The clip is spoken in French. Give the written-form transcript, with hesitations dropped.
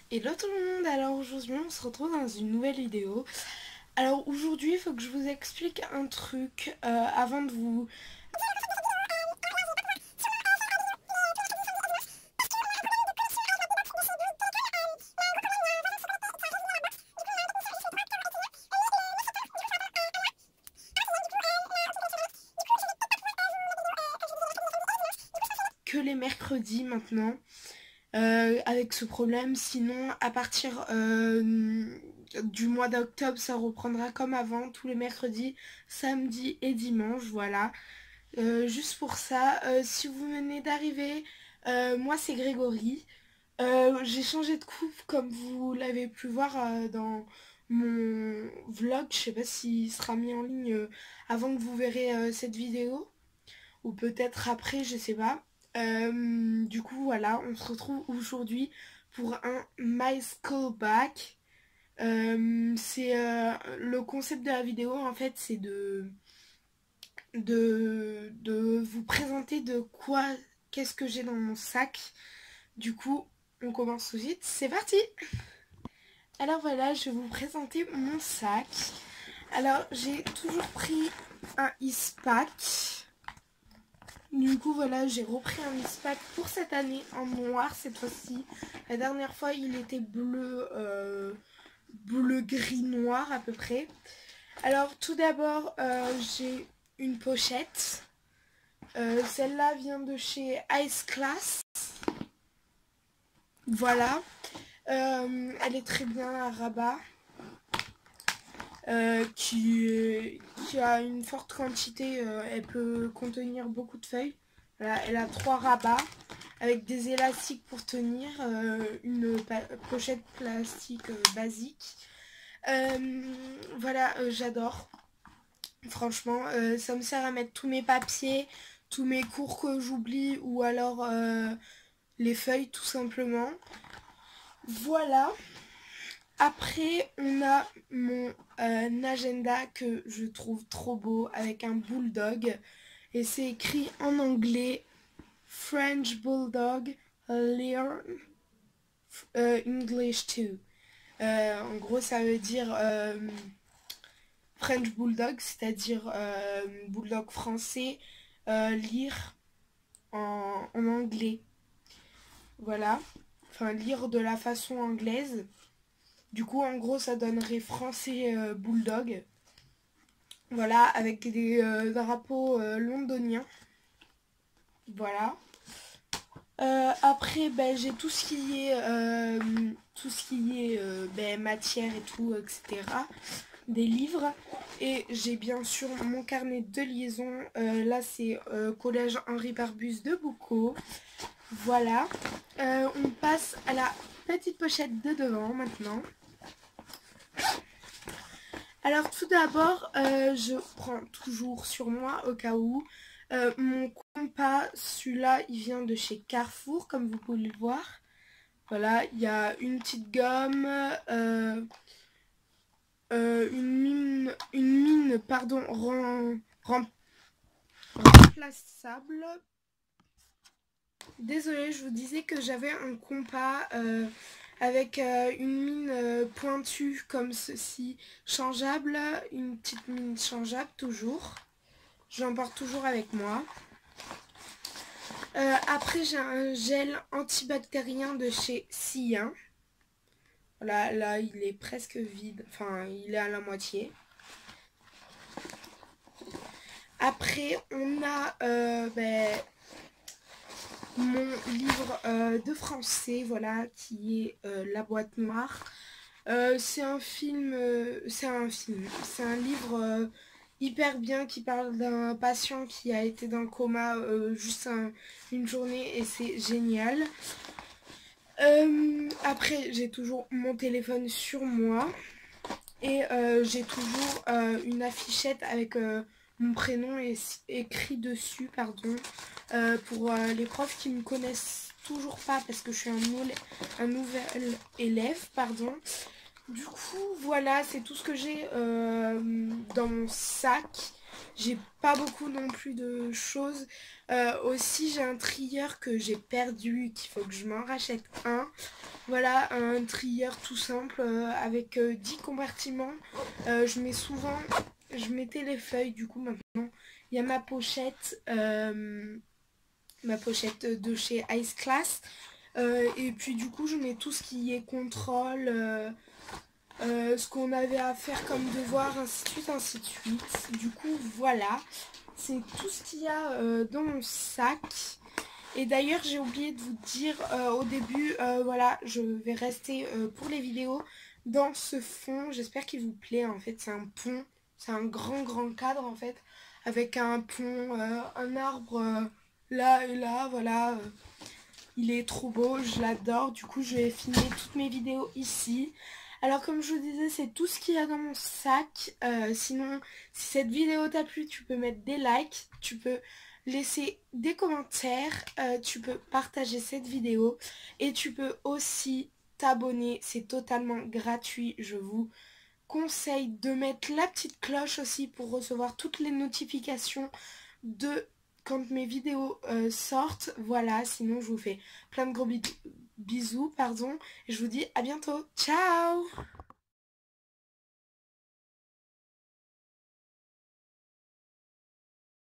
Hello tout le monde, alors aujourd'hui on se retrouve dans une nouvelle vidéo. Alors aujourd'hui il faut que je vous explique un truc avant de vous... que les mercredis maintenant avec ce problème. Sinon à partir du mois d'octobre ça reprendra comme avant, tous les mercredis, samedi et dimanche, voilà. Juste pour ça, si vous venez d'arriver, moi c'est Grégory. J'ai changé de coupe comme vous l'avez pu voir dans mon vlog. Je sais pas s'il sera mis en ligne avant que vous verrez cette vidéo ou peut-être après, je sais pas. Du coup voilà, on se retrouve aujourd'hui pour un My School Back. Le concept de la vidéo en fait, c'est de vous présenter qu'est-ce que j'ai dans mon sac. Du coup, on commence tout de suite, c'est parti! Alors voilà, je vais vous présenter mon sac. Alors, j'ai toujours pris un Eastpak. Du coup, voilà, j'ai repris un Eastpak pour cette année en noir cette fois-ci. La dernière fois, il était bleu, gris, noir à peu près. Alors, tout d'abord, j'ai une pochette. Celle-là vient de chez Ice Class. Voilà. Elle est très bien à rabat. Qui a une forte quantité. Elle peut contenir beaucoup de feuilles. Voilà, elle a 3 rabats avec des élastiques pour tenir. Une pochette plastique basique. Voilà, j'adore. Franchement, ça me sert à mettre tous mes papiers, tous mes cours que j'oublie ou alors les feuilles tout simplement. Voilà. Après, on a mon agenda que je trouve trop beau avec un bulldog. Et c'est écrit en anglais French Bulldog Learn English too. En gros, ça veut dire French Bulldog, c'est-à-dire bulldog français, lire en anglais. Voilà. Enfin, lire de la façon anglaise. Du coup, en gros, ça donnerait français bulldog. Voilà, avec des drapeaux londoniens. Voilà. Après, ben, j'ai tout ce qui est matière et tout, etc. Des livres. Et j'ai bien sûr mon carnet de liaison. Là, c'est collège Henri Barbus de Boucau. Voilà. On passe à la petite pochette de devant maintenant. Alors tout d'abord, je prends toujours sur moi au cas où mon compas. Celui-là, il vient de chez Carrefour, comme vous pouvez le voir. Voilà, il y a une petite gomme, une mine pardon, remplaçable. Désolée, je vous disais que j'avais un compas avec une mine pointue comme ceci, changeable, une petite mine changeable toujours. Je l'emporte toujours avec moi. Après, j'ai un gel antibactérien de chez Sien. Voilà, là, il est presque vide. Enfin, il est à la moitié. Après, on a mon livre de français, voilà, qui est La boîte noire. C'est un livre hyper bien qui parle d'un patient qui a été dans le coma juste une journée et c'est génial. Après, j'ai toujours mon téléphone sur moi et j'ai toujours une affichette avec mon prénom écrit dessus, pardon, pour les profs qui me connaissent toujours pas parce que je suis un nouvel élève, pardon. Du coup, voilà, c'est tout ce que j'ai dans mon sac. J'ai pas beaucoup non plus de choses. Aussi j'ai un trieur que j'ai perdu, qu'il faut que je m'en rachète un. Voilà, un trieur tout simple avec 10 compartiments. Je mettais les feuilles, du coup maintenant il y a ma pochette de chez Ice Class. Et puis du coup je mets tout ce qui est contrôle, ce qu'on avait à faire comme devoir, ainsi de suite, ainsi de suite. Du coup voilà, c'est tout ce qu'il y a dans mon sac. Et d'ailleurs j'ai oublié de vous dire au début, voilà, je vais rester pour les vidéos dans ce fond. J'espère qu'il vous plaît. En fait c'est un pont, c'est un grand cadre en fait, avec un pont, un arbre là et là, voilà. Il est trop beau, je l'adore. Du coup je vais filmer toutes mes vidéos ici. Alors comme je vous disais, c'est tout ce qu'il y a dans mon sac. Sinon, si cette vidéo t'a plu, tu peux mettre des likes, tu peux laisser des commentaires, tu peux partager cette vidéo et tu peux aussi t'abonner. C'est totalement gratuit. Je vous conseille de mettre la petite cloche aussi pour recevoir toutes les notifications de quand mes vidéos sortent. Voilà, sinon je vous fais plein de gros bisous, pardon. Et je vous dis à bientôt. Ciao!